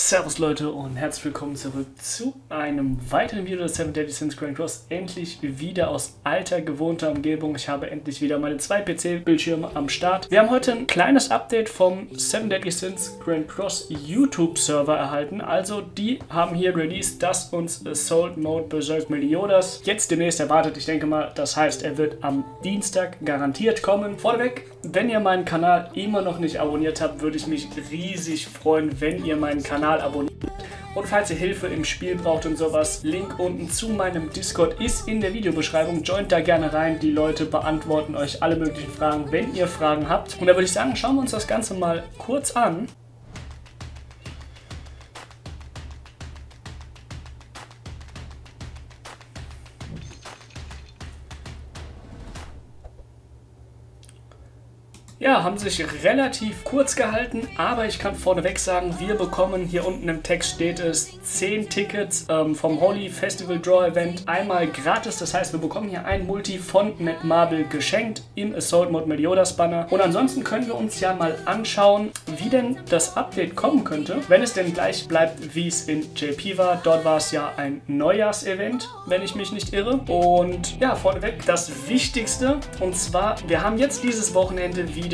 Servus Leute und herzlich willkommen zurück zu einem weiteren Video des Seven Deadly Sins Grand Cross. Endlich wieder aus alter, gewohnter Umgebung. Ich habe endlich wieder meine zwei PC-Bildschirme am Start. Wir haben heute ein kleines Update vom Seven Deadly Sins Grand Cross YouTube-Server erhalten. Also die haben hier released, dass uns Assault Mode Berserk Meliodas jetzt demnächst erwartet. Ich denke mal, das heißt, er wird am Dienstag garantiert kommen. Vorweg, wenn ihr meinen Kanal immer noch nicht abonniert habt, würde ich mich riesig freuen, wenn ihr meinen Kanal abonniert. Und falls ihr Hilfe im Spiel braucht und sowas, Link unten zu meinem Discord ist in der Videobeschreibung. Joint da gerne rein, die Leute beantworten euch alle möglichen Fragen, wenn ihr Fragen habt. Und da würde ich sagen, schauen wir uns das Ganze mal kurz an. Ja, haben sich relativ kurz gehalten, aber ich kann vorneweg sagen, wir bekommen, hier unten im Text steht es, 10 Tickets vom Holy Festival Draw Event einmal gratis. Das heißt, wir bekommen hier ein Multi von Netmarble geschenkt im Assault Mode Meliodas Banner. Und ansonsten können wir uns ja mal anschauen, wie denn das Update kommen könnte, wenn es denn gleich bleibt, wie es in JP war. Dort war es ja ein Neujahrsevent, wenn ich mich nicht irre. Und ja, vorneweg das Wichtigste, und zwar, wir haben jetzt dieses Wochenende wieder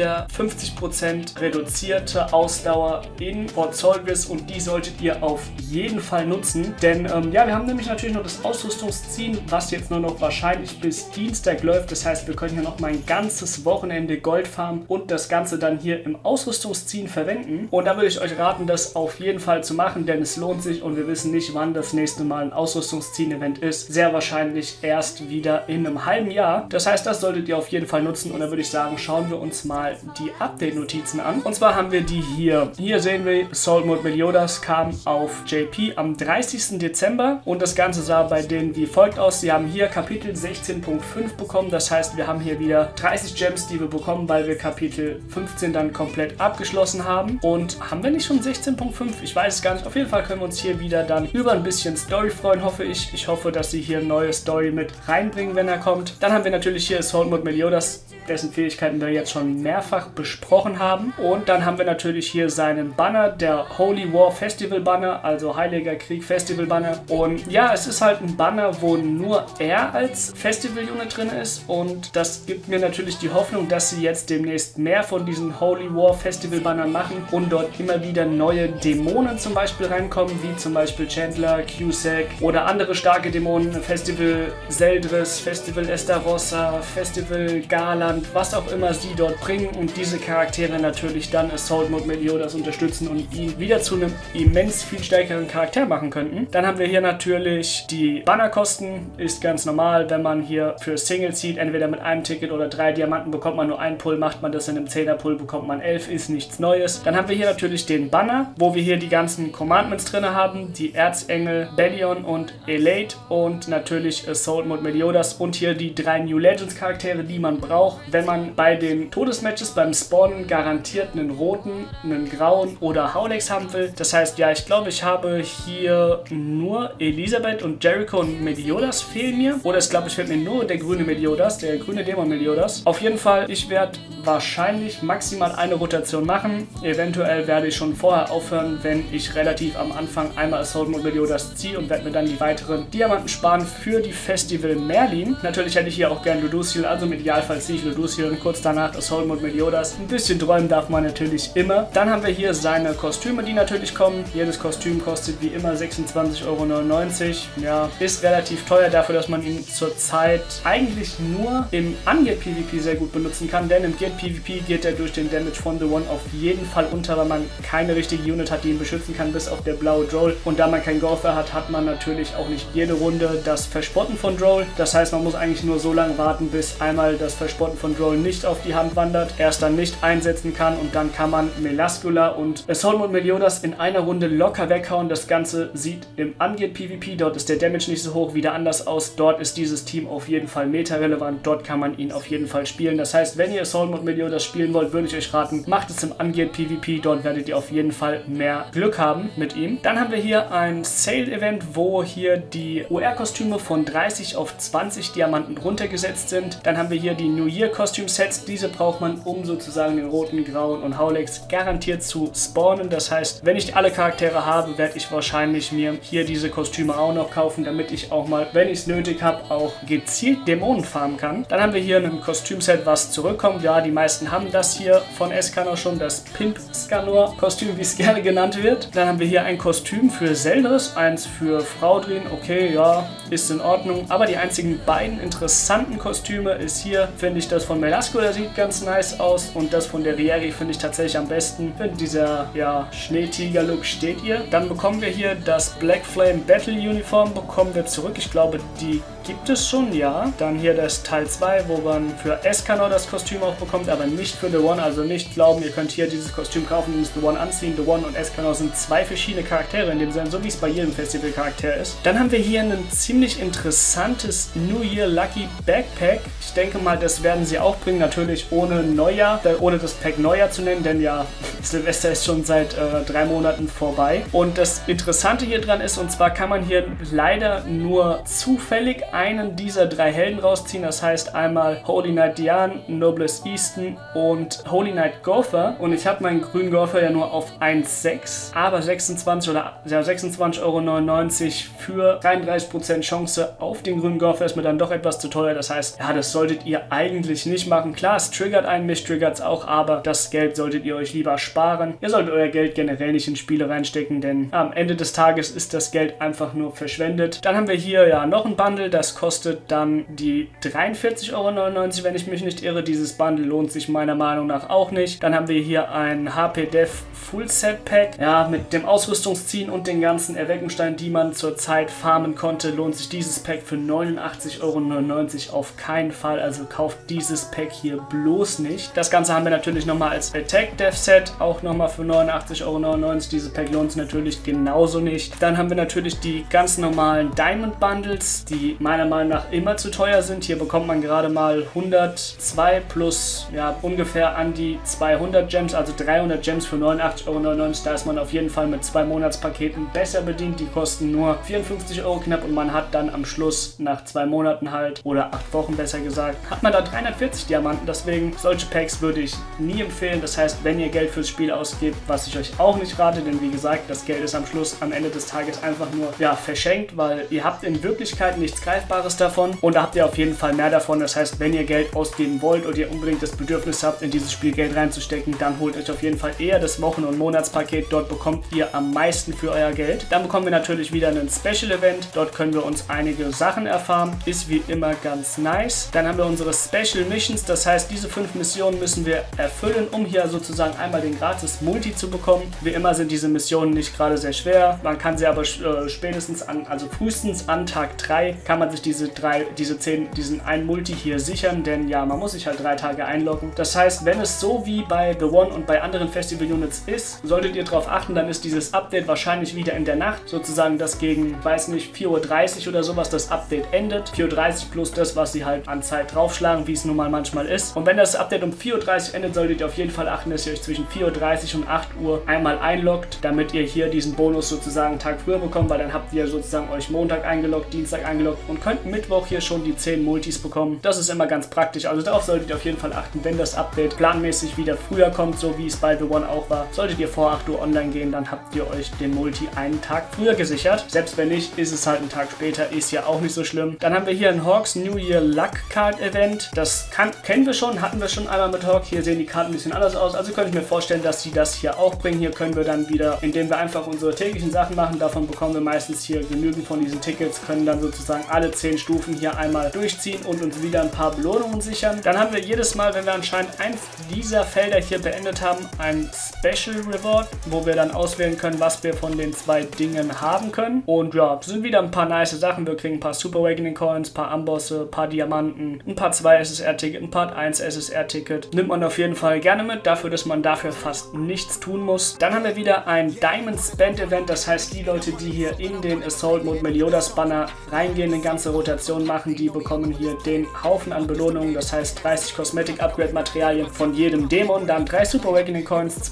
50% reduzierte Ausdauer in Port Solvis und die solltet ihr auf jeden Fall nutzen, denn ja, wir haben nämlich natürlich noch das Ausrüstungsziehen, was jetzt nur noch wahrscheinlich bis Dienstag läuft. Das heißt, wir können hier noch mal ein ganzes Wochenende Gold farmen und das Ganze dann hier im Ausrüstungsziehen verwenden. Und da würde ich euch raten, das auf jeden Fall zu machen, denn es lohnt sich und wir wissen nicht, wann das nächste Mal ein Ausrüstungsziehen-Event ist. Sehr wahrscheinlich erst wieder in einem halben Jahr. Das heißt, das solltet ihr auf jeden Fall nutzen und da würde ich sagen, schauen wir uns mal die Update-Notizen an. Und zwar haben wir die hier. Hier sehen wir, Assault Mode Meliodas kam auf JP am 30. Dezember und das Ganze sah bei denen wie folgt aus. Sie haben hier Kapitel 16.5 bekommen. Das heißt, wir haben hier wieder 30 Gems, die wir bekommen, weil wir Kapitel 15 dann komplett abgeschlossen haben. Und haben wir nicht schon 16.5? Ich weiß es gar nicht. Auf jeden Fall können wir uns hier wieder dann über ein bisschen Story freuen, hoffe ich. Ich hoffe, dass sie hier eine neue Story mit reinbringen, wenn er kommt. Dann haben wir natürlich hier Assault Mode Meliodas, dessen Fähigkeiten wir jetzt schon mehrfach besprochen haben. Und dann haben wir natürlich hier seinen Banner, der Holy War Festival Banner, also Heiliger Krieg Festival Banner. Und ja, es ist halt ein Banner, wo nur er als Festival-Unit drin ist. Und das gibt mir natürlich die Hoffnung, dass sie jetzt demnächst mehr von diesen Holy War Festival Bannern machen und dort immer wieder neue Dämonen zum Beispiel reinkommen, wie zum Beispiel Chandler, Cusack oder andere starke Dämonen, Festival Zeldris, Festival Estarossa, Festival Garland, was auch immer sie dort bringen und diese Charaktere natürlich dann Assault Mode Meliodas unterstützen und ihn wieder zu einem immens viel stärkeren Charakter machen könnten. Dann haben wir hier natürlich die Bannerkosten, ist ganz normal, wenn man hier für Single zieht, entweder mit einem Ticket oder 3 Diamanten bekommt man nur einen Pull, macht man das in einem 10er Pull, bekommt man 11, ist nichts Neues. Dann haben wir hier natürlich den Banner, wo wir hier die ganzen Commandments drin haben, die Erzengel, Bellion und Elate und natürlich Assault Mode Meliodas und hier die 3 New Legends Charaktere, die man braucht, wenn man bei den Todesmatches beim Spawnen garantiert einen roten, einen grauen oder Howlex haben will. Das heißt, ja, ich glaube, ich habe hier nur Elisabeth und Jericho und Meliodas fehlen mir. Oder ich glaube, ich fehlt mir nur der grüne Meliodas, der grüne Dämon Meliodas. Auf jeden Fall, ich werde wahrscheinlich maximal eine Rotation machen. Eventuell werde ich schon vorher aufhören, wenn ich relativ am Anfang einmal Assault Mode Meliodas ziehe und werde mir dann die weiteren Diamanten sparen für die Festival Merlin. Natürlich hätte ich hier auch gern Ludociel, also im Idealfall ziehe ich Ludociel und kurz danach Assault Mode Meliodas. Ein bisschen träumen darf man natürlich immer. Dann haben wir hier seine Kostüme, die natürlich kommen. Jedes Kostüm kostet wie immer 26,99 €. Ja, ist relativ teuer dafür, dass man ihn zurzeit eigentlich nur im Ungeared PvP sehr gut benutzen kann, denn im Geared PvP geht er durch den Damage von The One auf jeden Fall unter, weil man keine richtige Unit hat, die ihn beschützen kann, bis auf der blaue Droll. Und da man kein Gopher hat, hat man natürlich auch nicht jede Runde das Verspotten von Droll. Das heißt, man muss eigentlich nur so lange warten, bis einmal das Verspotten von Droll nicht auf die Hand wandert, er es dann nicht einsetzen kann und dann kann man Melascula und Assault Mode Meliodas in einer Runde locker weghauen. Das Ganze sieht im Ungeared PvP, dort ist der Damage nicht so hoch, wieder anders aus. Dort ist dieses Team auf jeden Fall meta-relevant, dort kann man ihn auf jeden Fall spielen. Das heißt, wenn ihr Assault Mode Meliodas spielen wollt, würde ich euch raten, macht es im Ungeared PvP, dort werdet ihr auf jeden Fall mehr Glück haben mit ihm. Dann haben wir hier ein Sale-Event, wo hier die OR-Kostüme von 30 auf 20 Diamanten runtergesetzt sind. Dann haben wir hier die New Year Kostümsets. Diese braucht man, um sozusagen den roten, grauen und Howlex garantiert zu spawnen. Das heißt, wenn ich alle Charaktere habe, werde ich wahrscheinlich mir hier diese Kostüme auch noch kaufen, damit ich auch mal, wenn ich es nötig habe, auch gezielt Dämonen farmen kann. Dann haben wir hier ein Kostümset, was zurückkommt. Ja, die meisten haben das hier von Escanor schon, das Pimp Scanor Kostüm, wie es gerne genannt wird. Dann haben wir hier ein Kostüm für Zeldris, eins für Fraudrin. Okay, ja, ist in Ordnung. Aber die einzigen beiden interessanten Kostüme ist hier, finde ich, das von Melasco, der sieht ganz nice aus. Und das von der Vieri finde ich tatsächlich am besten. Mit dieser, ja, Schneetiger-Look steht ihr. Dann bekommen wir hier das Black Flame Battle Uniform, bekommen wir zurück. Ich glaube, die gibt es schon, ja. Dann hier das Teil 2, wo man für Escanor das Kostüm auch bekommt, aber nicht für The One. Also nicht glauben, ihr könnt hier dieses Kostüm kaufen und The One anziehen. The One und Escanor sind zwei verschiedene Charaktere in dem Sinne, so wie es bei jedem Festival-Charakter ist. Dann haben wir hier ein ziemlich interessantes New Year Lucky Backpack. Ich denke mal, das werden sie auch bringen, natürlich ohne Neujahr, ohne das Pack Neujahr zu nennen, denn ja, Silvester ist schon seit 3 Monaten vorbei. Und das Interessante hier dran ist, und zwar kann man hier leider nur zufällig einen dieser 3 Helden rausziehen. Das heißt einmal Holy Knight Diane, Noblesse Easton und Holy Knight Gotha. Und ich habe meinen grünen Gotha ja nur auf 1,6, aber 26 oder ja, 26,99 € für 33% Chance auf den grünen Gotha ist mir dann doch etwas zu teuer. Das heißt, ja, das solltet ihr eigentlich nicht machen. Klar, es triggert einen, mich triggert es auch, aber das Geld solltet ihr euch lieber sparen. Ihr solltet euer Geld generell nicht in Spiele reinstecken, denn am Ende des Tages ist das Geld einfach nur verschwendet. Dann haben wir hier ja noch ein Bundle, das kostet dann die 43,99 €, wenn ich mich nicht irre. Dieses Bundle lohnt sich meiner Meinung nach auch nicht. Dann haben wir hier ein HP Dev Full Set Pack. Ja, mit dem Ausrüstungsziehen und den ganzen Erweckungssteinen, die man zurzeit farmen konnte, lohnt sich dieses Pack für 89,99 € auf keinen Fall. Also kauft dieses Pack hier bloß nicht. Das Ganze haben wir natürlich nochmal als Attack Dev Set, auch nochmal für 89,99 €. Dieses Pack lohnt sich natürlich genauso nicht. Dann haben wir natürlich die ganz normalen Diamond Bundles, die meiner Meinung nach immer zu teuer sind. Hier bekommt man gerade mal 102 plus ja, ungefähr an die 200 Gems, also 300 Gems für 89,99 €. Da ist man auf jeden Fall mit 2 Monatspaketen besser bedient. Die kosten nur 54 € knapp und man hat dann am Schluss nach 2 Monaten halt, oder 8 Wochen besser gesagt, hat man da 340 Diamanten. Deswegen, solche Packs würde ich nie empfehlen. Das heißt, wenn ihr Geld fürs Spiel ausgebt, was ich euch auch nicht rate, denn wie gesagt, das Geld ist am Schluss, am Ende des Tages einfach nur ja, verschenkt, weil ihr habt in Wirklichkeit nichts Greifbares davon und da habt ihr auf jeden Fall mehr davon. Das heißt, wenn ihr Geld ausgeben wollt und ihr unbedingt das Bedürfnis habt, in dieses Spiel Geld reinzustecken, dann holt euch auf jeden Fall eher das Wochen- und Monatspaket. Dort bekommt ihr am meisten für euer Geld. Dann bekommen wir natürlich wieder ein Special Event. Dort können wir uns einige Sachen erfahren. Ist wie immer ganz nice. Dann haben wir unsere Special Missions. Das heißt, diese 5 Missionen müssen wir erfüllen, um hier sozusagen einmal den gratis Multi zu bekommen. Wie immer sind diese Missionen nicht gerade sehr schwer. Man kann sie aber frühestens an Tag 3 kann man sich diesen einen Multi hier sichern, denn ja, man muss sich halt 3 Tage einloggen. Das heißt, wenn es so wie bei The One und bei anderen Festival Units ist, solltet ihr darauf achten, dann ist dieses Update wahrscheinlich wieder in der Nacht, sozusagen das gegen, weiß nicht, 4:30 Uhr oder sowas das Update endet. 4:30 Uhr plus das, was sie halt an Zeit draufschlagen, wie es nun mal manchmal ist. Und wenn das Update um 4:30 Uhr endet, solltet ihr auf jeden Fall achten, dass ihr euch zwischen 4:30 Uhr und 8 Uhr einmal einloggt, damit ihr hier diesen Bonus sozusagen einen Tag früher bekommt, weil dann habt ihr sozusagen euch Montag eingeloggt, Dienstag eingeloggt und könnt Mittwoch hier schon die 10 Multis bekommen. Das ist immer ganz praktisch, also darauf solltet ihr auf jeden Fall achten, wenn das Update planmäßig wieder früher kommt, so wie es bei The One auch war. Solltet ihr vor 8 Uhr online gehen, dann habt ihr euch den Multi einen Tag früher gesichert. Selbst wenn nicht, ist es halt ein Tag später, ist ja auch nicht so schlimm. Dann haben wir hier ein Hawks New Year Luck Card Event. Das kennen wir schon, hatten wir schon einmal mit Hawk. Hier sehen die Karten ein bisschen anders aus, also könnte ich mir vorstellen, dass sie das hier auch bringen. Hier können wir dann wieder, indem wir einfach unsere täglichen Sachen machen, davon bekommen wir meistens hier genügend von diesen Tickets, können dann sozusagen alle 10 Stufen hier einmal durchziehen und uns wieder ein paar Belohnungen sichern. Dann haben wir jedes Mal, wenn wir anscheinend eins dieser Felder hier beendet haben, ein Special Reward, wo wir dann auswählen können, was wir von den 2 Dingen haben können. Und ja, sind wieder ein paar nice Sachen. Wir kriegen ein paar Super Awakening Coins, ein paar Ambosse, ein paar Diamanten, ein paar 2 SSR-Ticket, ein Part 1 SSR-Ticket. Nimmt man auf jeden Fall gerne mit, dafür, dass man dafür fast nichts tun muss. Dann haben wir wieder ein Diamond Spend Event, das heißt, die Leute, die hier in den Assault Mode Meliodas Banner reingehen, eine ganze Rotation machen, die bekommen hier den Haufen an Belohnungen, das heißt 30 Cosmetic Upgrade Materialien von jedem Dämon, dann 3 Super Awakening Coins, 2 SSR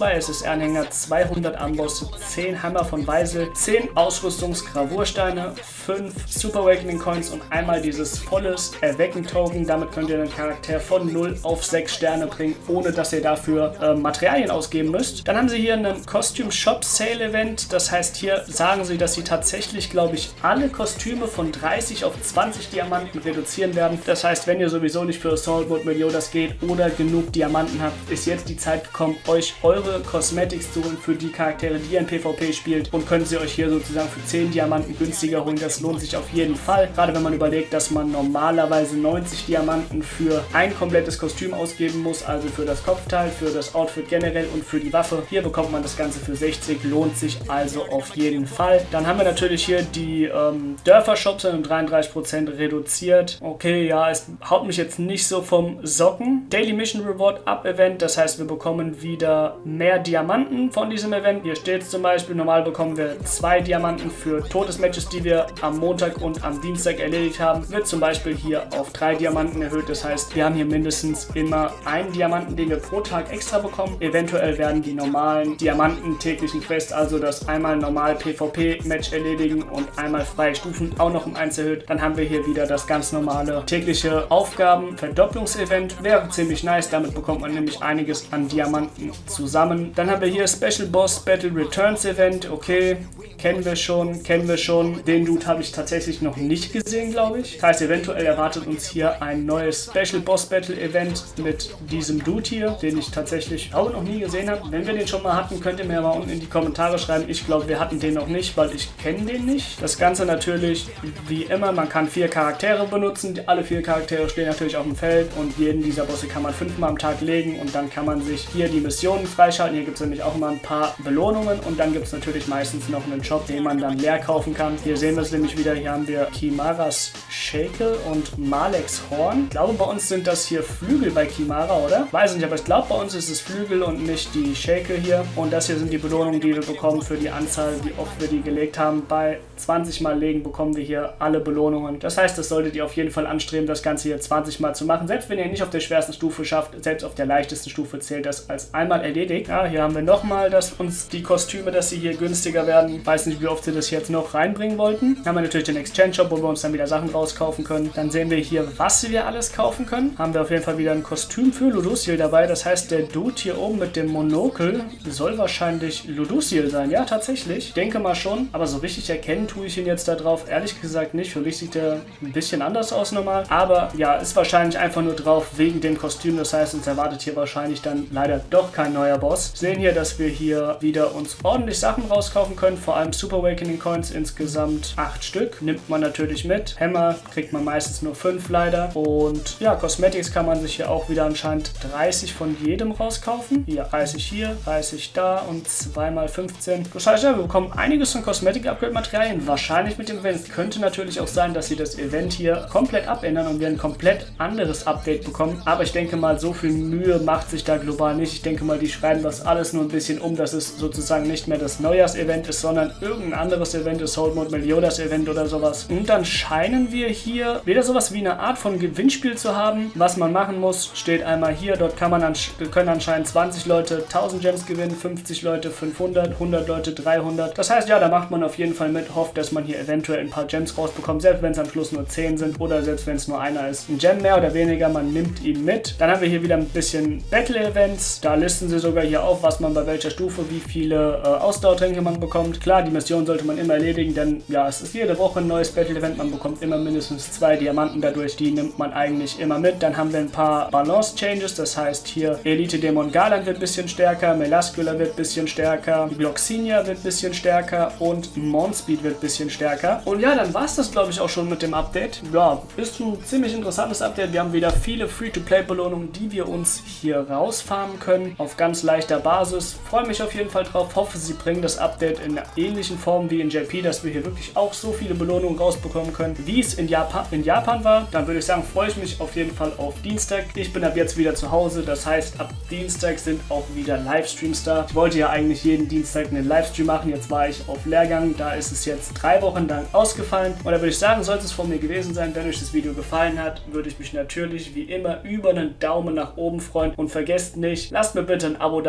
Anhänger, 200 Amboss, 10 Hammer von Weisel, 10 Ausrüstungsgravursteine, 5 Super Awakening Coins und einmal dieses volles Erwecken-Token. Damit könnt ihr den Charakter von 0 auf 6 Sterne bringen, ohne dass ihr dafür Materialien ausgeben müsst. Dann haben sie hier einen Costume Shop Sale Event. Das heißt, hier sagen sie, dass sie tatsächlich, glaube ich, alle Kostüme von 30 auf 20 Diamanten reduzieren werden. Das heißt, wenn ihr sowieso nicht für Assault Mode Meliodas geht oder genug Diamanten habt, ist jetzt die Zeit gekommen, euch eure Cosmetics zu holen für die Charaktere, die ihr in PvP spielt, und könnt sie euch hier sozusagen für 10 Diamanten günstiger holen. Das lohnt sich auf jeden Fall. Gerade wenn man überlegt, dass man normalerweise 90 Diamanten für ein komplettes Kostüm ausgeben muss, also für das Kopfteil, für das Outfit generell und für die Waffe. Hier bekommt man das Ganze für 60, lohnt sich also auf jeden Fall. Dann haben wir natürlich hier die Dörfer-Shops um 33% reduziert. Okay, ja, es haut mich jetzt nicht so vom Socken. Daily Mission Reward Up Event, das heißt, wir bekommen wieder mehr Diamanten von diesem Event. Hier steht es zum Beispiel, normal bekommen wir 2 Diamanten für Todesmatches, die wir am Montag und am Dienstag erledigt haben. Wird zum Beispiel hier auf 3 Diamanten erhöht. Das heißt, wir haben hier mindestens immer einen Diamanten, den wir pro Tag extra bekommen. Eventuell werden die normalen Diamanten täglichen Quests, also das einmal normal PvP-Match erledigen und einmal freie Stufen, auch noch um 1 erhöht. Dann haben wir hier wieder das ganz normale tägliche Aufgaben-Verdopplungs-Event. Wäre ziemlich nice, damit bekommt man nämlich einiges an Diamanten zusammen. Dann haben wir hier Special Boss Battle Returns Event. Okay, kennen wir schon. Den Dude habe ich tatsächlich noch nicht gesehen, glaube ich. Das heißt, eventuell erwartet uns hier ein neues Special Boss Battle Event mit diesem Dude hier, den ich tatsächlich auch noch nie gesehen habe. Wenn wir den schon mal hatten, könnt ihr mir mal unten in die Kommentare schreiben. Ich glaube, wir hatten den noch nicht, weil ich kenne den nicht. Das Ganze natürlich wie immer, man kann 4 Charaktere benutzen. Alle 4 Charaktere stehen natürlich auf dem Feld und jeden dieser Bosse kann man 5-mal am Tag legen und dann kann man sich hier die Missionen freischalten. Hier gibt es nämlich auch immer ein paar Belohnungen und dann gibt es natürlich meistens noch einen Shop, den man dann leer kaufen kann. Hier sehen wir es nämlich wieder. Hier haben wir Kimaras Shakel und Maleks Horn. Ich glaube, bei uns sind das hier Flügel bei Kimara, oder? Weiß nicht, aber ich glaube, bei uns ist es Flügel und nicht die Shakel hier. Und das hier sind die Belohnungen, die wir bekommen für die Anzahl, wie oft wir die gelegt haben. Bei 20 Mal legen bekommen wir hier alle Belohnungen. Das heißt, das solltet ihr auf jeden Fall anstreben, das Ganze hier 20 Mal zu machen. Selbst wenn ihr nicht auf der schwersten Stufe schafft, selbst auf der leichtesten Stufe zählt das als einmal erledigt. Ja, hier haben wir nochmal, dass uns die Kostüme, dass sie hier günstiger werden. Ich weiß nicht, wie oft sie das jetzt noch reinbringen wollten. Dann haben wir natürlich den Exchange Shop, wo wir uns dann wieder Sachen rauskaufen können. Dann sehen wir hier, was wir alles kaufen können. Haben wir auf jeden Fall wieder ein Kostüm für Ludociel dabei. Das heißt, der Dude hier oben mit dem Monokel soll wahrscheinlich Ludociel sein. Ja, tatsächlich. Ich denke mal schon. Aber so richtig erkennen tue ich ihn jetzt da drauf. Ehrlich gesagt nicht. Für mich sieht der ein bisschen anders aus normal. Aber ja, ist wahrscheinlich einfach nur drauf wegen dem Kostüm. Das heißt, uns erwartet hier wahrscheinlich dann leider doch kein neuer Boss. Wir sehen hier, dass wir hier wieder uns ordentlich Sachen rauskaufen können. Vor allem Super Awakening Coins, insgesamt 8 Stück. Nimmt man natürlich mit. Hammer kriegt man meistens nur 5 leider. Und ja, Cosmetics kann man sich hier auch wieder anscheinend 30 von jedem rauskaufen. Hier 30 hier, 30 da und 2 mal 15. Das heißt ja, wir bekommen einiges an Cosmetic-Upgrade-Materialien. Wahrscheinlich mit dem Event. Es könnte natürlich auch sein, dass sie das Event hier komplett abändern und wir ein komplett anderes Update bekommen. Aber ich denke mal, so viel Mühe macht sich da global nicht. Ich denke mal, die schreiben das alles nur ein bisschen um, dass es sozusagen nicht mehr das Neujahrs-Event ist, sondern irgendein anderes Event, das Assault Mode Meliodas Event oder sowas. Und dann scheinen wir hier wieder sowas wie eine Art von Gewinnspiel zu haben. Was man machen muss, steht einmal hier. Dort können anscheinend 20 Leute 1000 Gems gewinnen, 50 Leute 500, 100 Leute 300. Das heißt, ja, da macht man auf jeden Fall mit, hofft, dass man hier eventuell ein paar Gems rausbekommt, selbst wenn es am Schluss nur 10 sind oder selbst wenn es nur einer ist. Ein Gem mehr oder weniger, man nimmt ihn mit. Dann haben wir hier wieder ein bisschen Battle-Events. Da listen sie sogar hier auf, was man bei welcher Stufe, wie viele Ausdauertränke man bekommt. Klar, die Mission sollte man immer erledigen, denn ja, es ist jede Woche ein neues Battle-Event. Man bekommt immer mindestens 2 Diamanten dadurch, die nimmt man eigentlich immer mit. Dann haben wir ein paar Balance-Changes, das heißt hier Elite-Dämon Garland wird ein bisschen stärker, Melascula wird ein bisschen stärker, Gloxinia wird ein bisschen stärker und Monspeed wird ein bisschen stärker. Und ja, dann war es das, glaube ich, auch schon mit dem Update. Ja, ist ein ziemlich interessantes Update. Wir haben wieder viele Free-to-Play-Belohnungen, die wir uns hier rausfarmen können, auf ganz leichter Basis. Freue mich auf jeden Fall drauf, hoffe, sie bringen das Update in einer ähnlichen Form wie in JP, dass wir hier wirklich auch so viele Belohnungen rausbekommen können, wie es in Japan war. Dann würde ich sagen, freue ich mich auf jeden Fall auf Dienstag. Ich bin ab jetzt wieder zu Hause, das heißt, ab Dienstag sind auch wieder Livestreams da. Ich wollte ja eigentlich jeden Dienstag einen Livestream machen, jetzt war ich auf Lehrgang, da ist es jetzt 3 Wochen lang ausgefallen. Und da würde ich sagen, sollte es von mir gewesen sein, wenn euch das Video gefallen hat, würde ich mich natürlich wie immer über einen Daumen nach oben freuen und vergesst nicht, lasst mir bitte ein Abo da, damit macht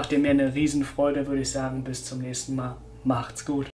macht ihr mir eine Riesenfreude, würde ich sagen. Bis zum nächsten Mal. Macht's gut.